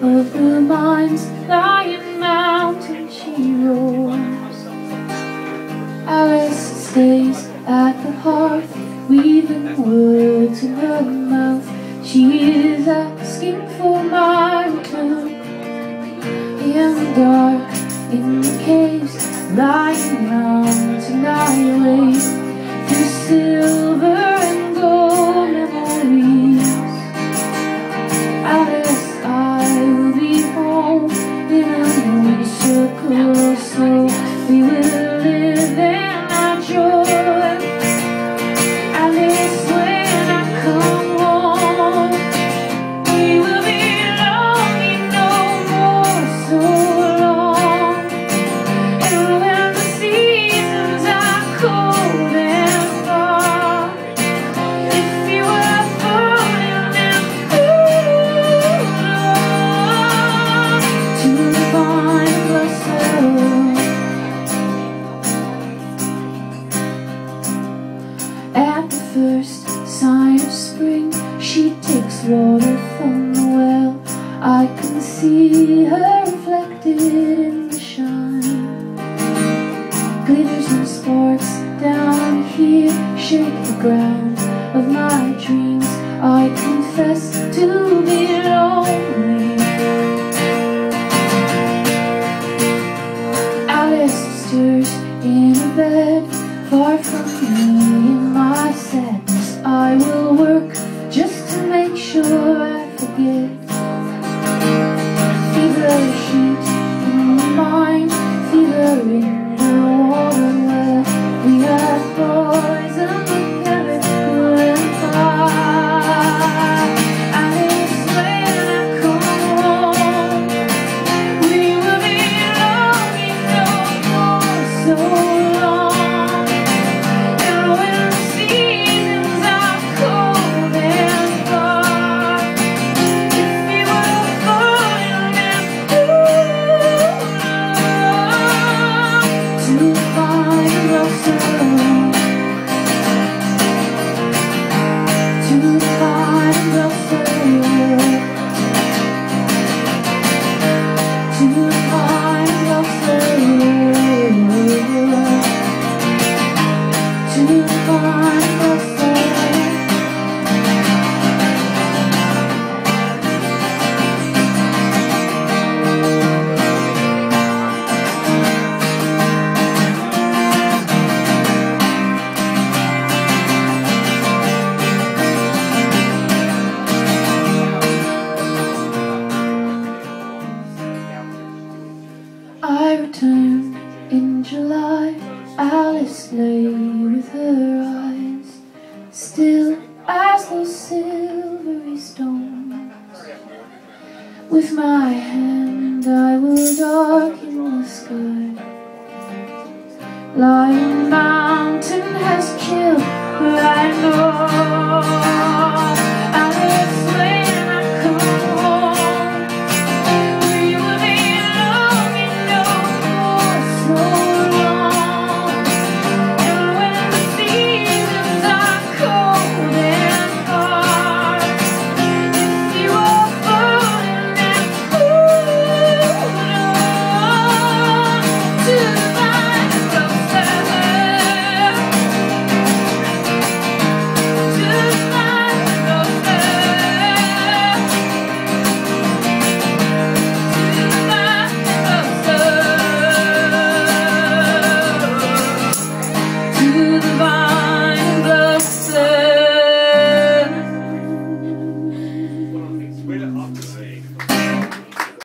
of the mind's Lyon mountain she roars. Alice stays at the hearth, weaving words in her mouth. She is asking for my return. In the dark, in the caves, Lyon mountain I wait through silver and gold memories. Alice, I will be home in a new circle or so. We will live in our joy. Alice, when I come home, we will be longing no more so long. And when the seasons are cold and far, if you were falling and to find yourself at the first sign of spring, she takes water from the well. I can see her reflected in the shine. Glitters and sparks down here shake the ground of my dreams. I confess to be lonely. Alice stirs in a bed far from me in my sadness. I will work just to make sure I forget. Fever heat in the mind, fever in the water where we are poison with chemical and fire. Alice, when I come home, we will be longing no more so long. And when the seasons are cold and far, if you were falling and to find yourself, to find yourself, to find yourself, to find yourself. I returned in July. Alice lay with her eyes still as those silvery stones. With my hand I will darken the sky. Lyon mountain has chilled, but I know